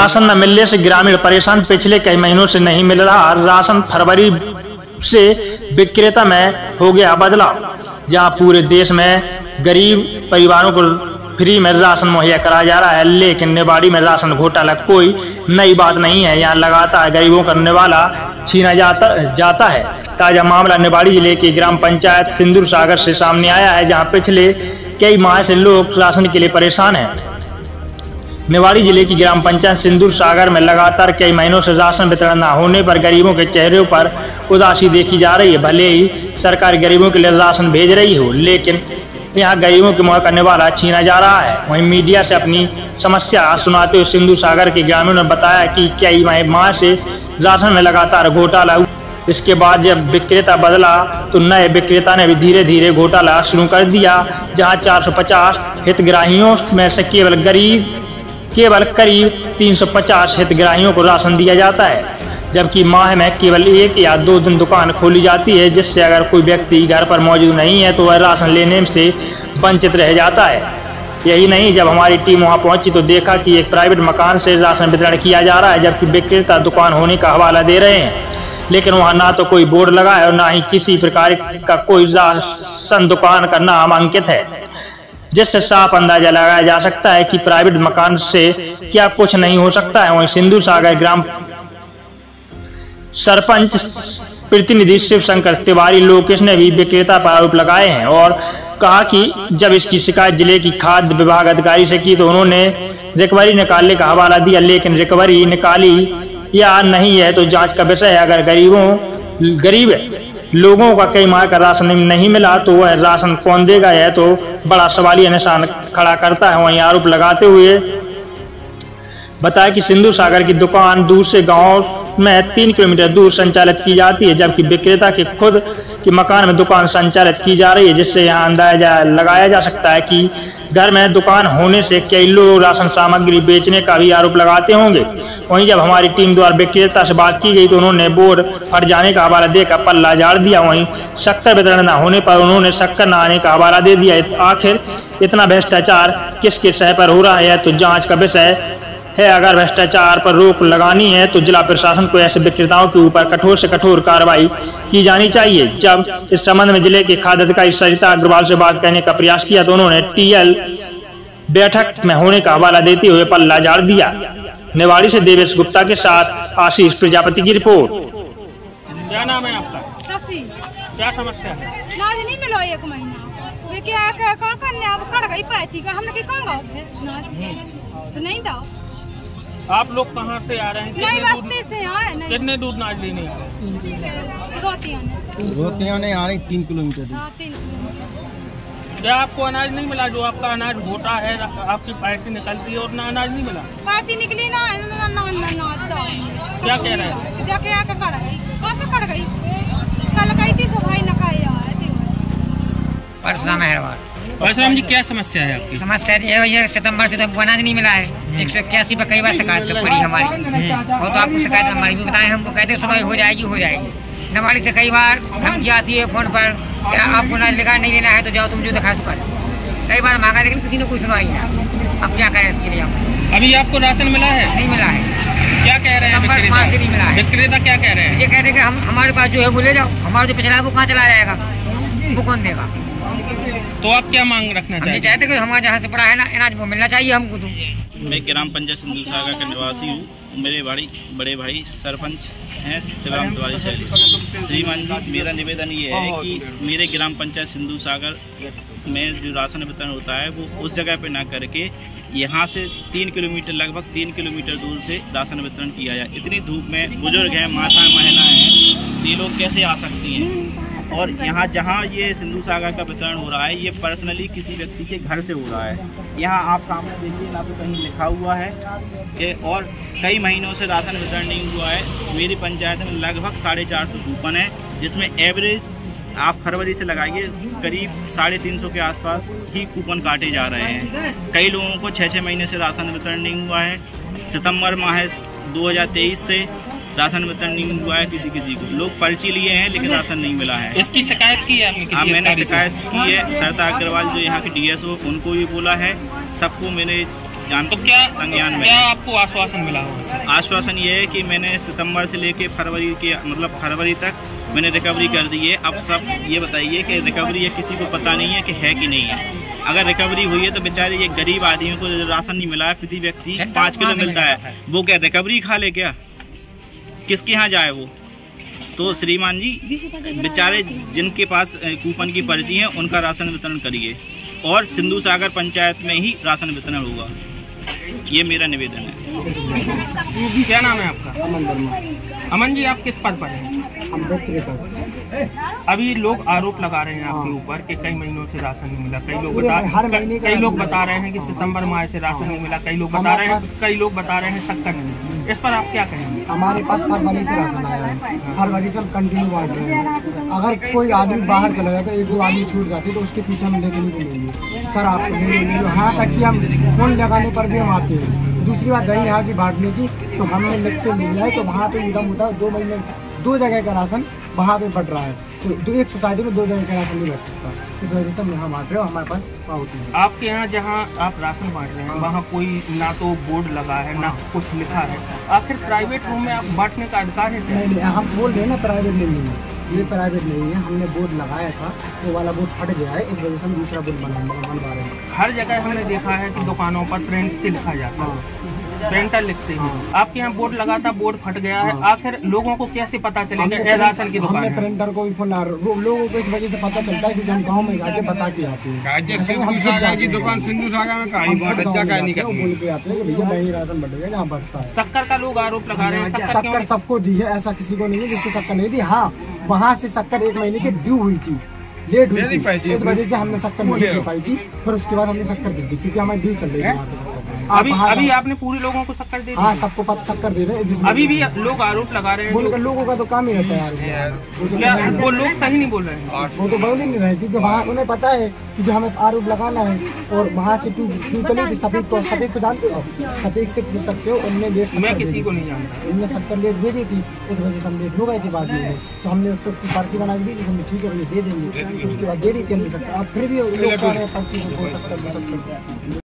Ration न मिलने से ग्रामीण परेशान, पिछले कई महीनों से नहीं मिल रहा राशन। फरवरी से विक्रेता में हो गया बदलाव। जहां पूरे देश में गरीब परिवारों को फ्री में राशन मुहैया कराया जा रहा है, लेकिन निवाड़ी में राशन घोटाला कोई नई बात नहीं है। यहाँ लगातार गरीबों का निवाला छीना जाता है। ताजा मामला निवाड़ी जिले की ग्राम पंचायत सिंदूर सागर से सामने आया है, जहां पिछले कई माह से लोग राशन के लिए परेशान हैं। निवाड़ी जिले की ग्राम पंचायत सिंदूर सागर में लगातार कई महीनों से राशन वितरण न होने पर गरीबों के चेहरों पर उदासी देखी जा रही है। भले ही सरकार गरीबों के लिए राशन भेज रही हो, लेकिन यहाँ गरीबों के मुँह का निवाला छीना जा रहा है। वहीं मीडिया से अपनी समस्या सुनाते हुए सिंदूर सागर के ग्रामीणों ने बताया कि कई माह से राशन में लगातार घोटाला। इसके बाद जब विक्रेता बदला तो नए विक्रेता ने भी धीरे धीरे घोटाला शुरू कर दिया, जहाँ 450 हितग्राहियों में से केवल करीब 350 हितग्राहियों को राशन दिया जाता है, जबकि माह में केवल 1 या 2 दिन दुकान खोली जाती है, जिससे अगर कोई व्यक्ति घर पर मौजूद नहीं है तो वह राशन लेने से वंचित रह जाता है। यही नहीं, जब हमारी टीम वहां पहुंची तो देखा कि एक प्राइवेट मकान से राशन वितरण किया जा रहा है, जबकि विक्रेता दुकान होने का हवाला दे रहे हैं, लेकिन वहां ना तो कोई बोर्ड लगा है और ना ही किसी प्रकार का कोई राशन दुकान का नाम अंकित है, जिससे साफ अंदाजा लगाया जा सकता है कि प्राइवेट मकान से क्या कुछ नहीं हो सकता है। वहीं सिंदूर सागर ग्राम सरपंच प्रतिनिधि शिव शंकर तिवारी लोकेश ने भी विक्रेता पर आरोप लगाए हैं और कहा कि जब इसकी शिकायत जिले की खाद्य विभाग अधिकारी से की तो उन्होंने रिकवरी निकालने का हवाला दिया, लेकिन रिकवरी निकाली या नहीं है तो जांच का विषय है। अगर गरीब लोगों का कई माह का राशन नहीं मिला तो वह राशन कौन देगा, यह तो बड़ा सवालिया निशान खड़ा करता है। वहीं आरोप लगाते हुए बताया कि सिंदूर सागर की दुकान दूसरे गांव में 3 किलोमीटर दूर संचालित की जाती है, जबकि विक्रेता के खुद के मकान में दुकान संचालित की जा रही है, जिससे यहां अंदाजा लगाया जा सकता है कि घर में दुकान होने से कई लोग राशन सामग्री बेचने का भी आरोप लगाते होंगे। वहीं जब हमारी टीम द्वारा विक्रेता से बात की गई तो उन्होंने बोर्ड फट जाने का हवाला देकर पल्ला झाड़ दिया। वहीं शक्कर वितरण न होने पर उन्होंने शक्कर न आने का हवाला दे दिया। आखिर इतना भ्रष्टाचार किसके सह पर हो रहा है तो जांच का विषय है। अगर भ्रष्टाचार पर रोक लगानी है तो जिला प्रशासन को ऐसे विक्रेताओं के ऊपर कठोर से कठोर कार्रवाई की जानी चाहिए। जब इस संबंध में जिले के खाद्य अधिकारी सरिता अग्रवाल से बात करने का प्रयास किया तो उन्होंने टीएल बैठक में होने का हवाला देते हुए पल्ला झाड़ दिया। निवाड़ी से देवेश गुप्ता के साथ आशीष प्रजापति की रिपोर्ट। क्या नाम है आपका? क्या समस्या है? नहीं मिलो 1 महीना क्या करने अब खड़ गई पैची का हमने नहीं दो। आप लोग कहाँ से आ रहे हैं? कितने दूर नाज लेने आ रहे हैं? रोटियां नहीं आ रही 3 किलोमीटर। क्या आपको अनाज नहीं मिला? जो आपका अनाज होता है आपकी पार्टी निकलती है और ना अनाज नहीं मिला? पार्टी निकली ना क्या कह रहे हैं? जाके आके कड़ गई कल गई थी सफाई न परशुराम जी क्या समस्या है आपकी? समस्या ये सितंबर से तो अनाज नहीं मिला है। 181 पर कई बार शिकायत पड़ी हमारी, वो तो आपको शिकायत हमारी भी बताए, हमको कहते सुनाई हो जाएगी। नवाड़ी से कई बार धमकी आती है फोन पर, आपको अनाज लेकर नहीं लेना है तो जाओ तुम जो दिखा चुका। कई बार मांगा लेकिन किसी ने कोई सुनाई नहीं। अब क्या करें इसके लिए? अभी आपको राशन मिला है? नहीं मिला है। क्या कह रहे हैं? नहीं मिला है। विक्रेता क्या कह रहे हैं? ये कह रहे हैं कि हमारे पास जो है वो ले जाओ, हमारा जो पिछला है वो कहाँ चला जाएगा, वो कौन देगा? तो आप क्या मांग रखना चाहिए? चाहते कि हमारे जहाँ से पड़ा है ना अनाज वो मिलना चाहिए हमको। तो मैं ग्राम पंचायत सिंदूर सागर का निवासी हूँ। मेरे बड़े भाई सरपंच हैं शिवराम तिवारी साहब। श्रीमान जी, मेरा निवेदन ये है कि मेरे ग्राम पंचायत सिंदूर सागर में जो राशन वितरण होता है वो उस जगह पे ना करके यहाँ से 3 किलोमीटर लगभग 3 किलोमीटर दूर से राशन वितरण किया जाए। इतनी धूप में बुजुर्ग हैं, माताएं महिलाएं हैं, ये लोग कैसे आ सकती हैं? और यहाँ जहाँ ये सिंदूर सागर का वितरण हो रहा है ये पर्सनली किसी व्यक्ति के घर से हो रहा है। यहाँ आप सामने देखिए, ना तो कहीं लिखा हुआ है कि और कई महीनों से राशन वितरण नहीं हुआ है। मेरी पंचायत में लगभग 450 कूपन है, जिसमें एवरेज आप फरवरी से लगाइए करीब 350 के आसपास ही कूपन काटे जा रहे हैं। कई लोगों को 6-6 महीने से राशन वितरण नहीं हुआ है। सितंबर माह 2023 से राशन वितरण नहीं हुआ है। किसी को लोग पर्ची लिए हैं लेकिन राशन नहीं मिला है। इसकी शिकायत की है आपने? हाँ, मैंने शिकायत की है। सरिता अग्रवाल जो यहाँ के DSO उनको भी बोला है, सबको मैंने जान तो क्या संज्ञान में। क्या आपको आश्वासन मिला होगा? आश्वासन ये है कि मैंने सितंबर से लेके फरवरी तक मैंने रिकवरी कर दी है। अब सब ये बताइए कि रिकवरी है, किसी को पता नहीं है कि है कि नहीं है। अगर रिकवरी हुई है तो बेचारे ये गरीब आदमियों को राशन नहीं मिला है, प्रति व्यक्ति 5 किलो मिलता है, वो क्या रिकवरी खा ले क्या? किसके यहाँ जाए वो? तो श्रीमान जी बेचारे जिनके पास कूपन की पर्ची है उनका राशन वितरण करिए और सिंधु सागर पंचायत में ही राशन वितरण होगा, ये मेरा निवेदन है। क्या नाम है आपका? अमन वर्मा। अमन जी, आप किस पद पर हैं? हम व्यक्तिगत अभी लोग आरोप लगा रहे हैं आपके ऊपर कि कई महीनों से राशन नहीं मिला। कई लोग बता रहे हैं कि सितंबर माह से राशन नहीं मिला। कई लोग बता रहे हैं शक्कर नहीं। इस पर आप क्या कहेंगे? हमारे पास फरवरी से राशन आया है, फरवरी से हम कंटिन्यू बांट रहे हैं। अगर कोई आदमी बाहर चला जाता है, 1-2 आदमी छूट जाती है तो उसके पीछे हम लेके नहीं घूमेंगे। सर आप ले लो, यहाँ तक कि हम फोन लगाने पर भी हम आते हैं। दूसरी बात रही यहाँ की बांटने की, तो हमने लिखते मिल जाए तो वहाँ पे एकदम होता है 2 महीने 2 जगह का राशन वहाँ पे बढ़ रहा है। तो एक सोसाइटी में 2 जगह का राशन नहीं बढ़ सकता, इस वजह से हम यहाँ बांट रहे हो। हमारे पास पावती है। आपके यहाँ जहाँ आप राशन बांट रहे हैं वहाँ कोई ना तो बोर्ड लगा है ना कुछ लिखा है, आखिर प्राइवेट रूम में आप बांटने का अधिकार है? नहीं, हम बोल रहे हैं ना प्राइवेट नहीं है, ये प्राइवेट नहीं है। हमने बोर्ड लगाया था, वो वाला बोर्ड फट गया है, इस वजह से हम दूसरा बोर्ड बनवा रहे हैं। हर जगह हमने देखा है कि दुकानों पर प्रिंट से लिखा जाता है, प्रिंटर लिखते हैं। आपके यहाँ बोर्ड लगा था, बोर्ड फट गया है, आखिर लोगों को कैसे पता चलेगा ये राशन की दुकान है? हमने प्रिंटर को भी फोन लोगों को इस वजह से पता चलता है कि हम गाँव में जाके बता के आते हैं। सिंधु सागर की दुकान सिंधु सागर में कहीं बोल के आते हैं कि भैया नहीं राशन बढ़ेगा, यहाँ बढ़ता है। शक्कर का लोग आरोप लगा रहे हैं। शक्कर सबको दी है, ऐसा किसी को नहीं है जिसको शक्कर नहीं दी। हाँ, वहाँ से शक्कर 1 महीने की ड्यू हुई थी, लेट हुई थी, इस वजह से हमने शक्कर नहीं दे पाई थी। फिर उसके बाद हमने शक्कर दे दी क्योंकि हमारी ड्यू चल रही थी। अभी आपने पूरे लोगों को शक्कर दे दी? हाँ, सबको शक्कर दे रहे हैं। अभी भी लोग आरोप लगा रहे हैं। लोगों का तो काम ही रहता है यार, वो लोग सही नहीं बोल रहे हैं। वो तो बोल ही नहीं रहे क्योंकि वहाँ उन्हें पता है कि हमें आरोप लगाना है। और वहाँ से तू चलेगी सफेद को जानते हो, सफेद से पूछ सकते हो। उनने लेट, मैं किसी को नहीं जानता, उनने शक्कर लेट दे दी थी, इस वजह से हम लेट हो गए थे बाद में। तो हमने उसको पर्ची बना दी, हमने ठीक है दे देंगे, उसके बाद दे दी थी हमने शक्कर। अब फिर भी लोग पर्ची